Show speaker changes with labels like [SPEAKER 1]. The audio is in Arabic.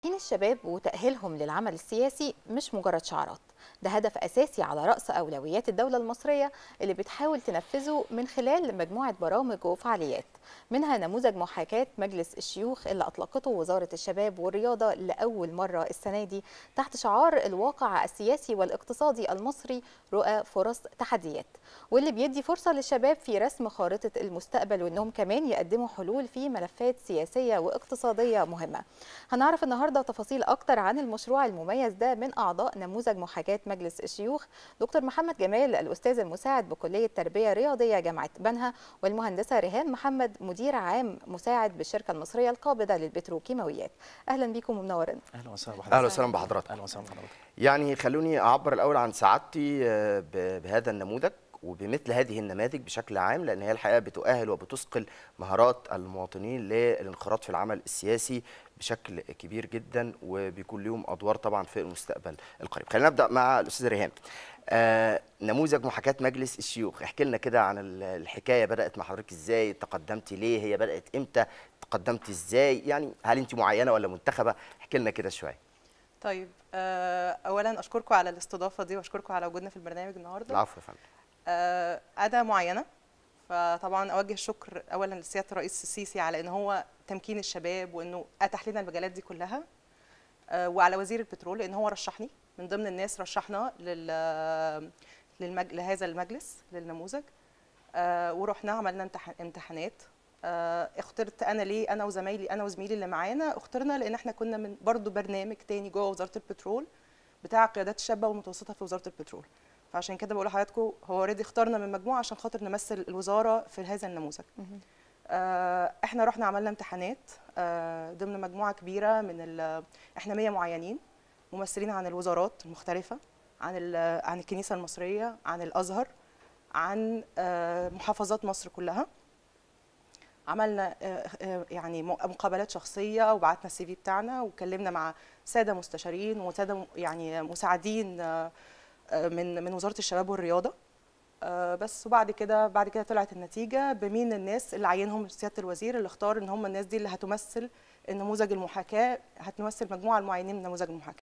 [SPEAKER 1] تمكين الشباب وتأهيلهم للعمل السياسي مش مجرد شعارات، ده هدف أساسي على رأس أولويات الدولة المصرية اللي بتحاول تنفذه من خلال مجموعة برامج وفعاليات، منها نموذج محاكاة مجلس الشيوخ اللي أطلقته وزارة الشباب والرياضة لأول مرة السنة دي تحت شعار الواقع السياسي والاقتصادي المصري، رؤى فرص تحديات، واللي بيدي فرصة للشباب في رسم خارطة المستقبل وإنهم كمان يقدموا حلول في ملفات سياسية واقتصادية مهمة. هنعرف النهارده تفاصيل اكتر عن المشروع المميز ده من اعضاء نموذج محاكاة مجلس الشيوخ دكتور محمد جمال الاستاذ المساعد بكلية تربية رياضية جامعة بنها، والمهندسة ريهام محمد مدير عام مساعد بالشركة المصرية القابضة للبتروكيماويات. اهلا بيكم ومنورين.
[SPEAKER 2] اهلا وسهلا بحضرتك.
[SPEAKER 3] اهلا وسهلا بحضرتك.
[SPEAKER 2] اهلا وسهلا بحضرتك.
[SPEAKER 3] يعني خلوني اعبر الاول عن سعادتي بهذا النموذج وبمثل هذه النماذج بشكل عام، لان هي الحقيقه بتؤهل وبتثقل مهارات المواطنين للانخراط في العمل السياسي بشكل كبير جدا، وبيكون لهم ادوار طبعا في المستقبل القريب. خلينا نبدا مع الاستاذه ريهام. نموذج محاكاة مجلس الشيوخ، احكي لنا كده عن الحكايه، بدات مع حضرتك ازاي؟ تقدمتي ليه؟ هي بدات امتى؟ تقدمتي ازاي؟ يعني هل انت معينه ولا منتخبه؟ احكي لنا كده شويه.
[SPEAKER 4] طيب، اولا اشكركم على الاستضافه دي واشكركم على وجودنا في البرنامج النهارده.
[SPEAKER 3] العفو يا فندم.
[SPEAKER 4] انا معينه، فطبعا اوجه الشكر اولا لسياده الرئيس السيسي على ان هو تمكين الشباب وانه اتاح لنا المجالات دي كلها، وعلى وزير البترول لان هو رشحني من ضمن الناس، رشحنا لهذا المجلس للنموذج، ورحنا عملنا امتحانات. اخترت انا ليه؟ انا وزمايلي، انا وزميلي اللي معانا اخترنا لان احنا كنا من برضو برنامج تاني جوه وزاره البترول بتاع القيادات الشابه والمتوسطه في وزاره البترول، فعشان كده بقول لحضراتكم هو اوريدي اخترنا من مجموعه عشان خاطر نمثل الوزاره في هذا النموذج. احنا رحنا عملنا امتحانات ضمن مجموعه كبيره من احنا 100 معينين ممثلين عن الوزارات المختلفه، عن الكنيسه المصريه، عن الازهر، عن محافظات مصر كلها. عملنا يعني مقابلات شخصيه وبعتنا السي في بتاعنا وكلمنا مع ساده مستشارين وساده يعني مساعدين من وزاره الشباب والرياضه. بس وبعد كده طلعت النتيجه بمين الناس اللي عينهم سياده الوزير، اللي اختار ان هم الناس دي اللي هتمثل النموذج المحاكاه، هتمثل مجموعه المعينين من نموذج المحاكاه.